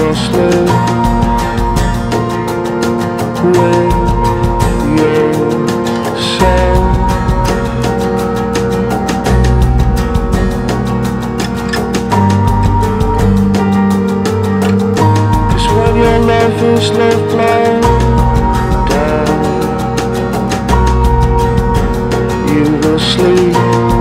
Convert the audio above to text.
will sleep with yourself. Cause when your love is left blind down, you will sleep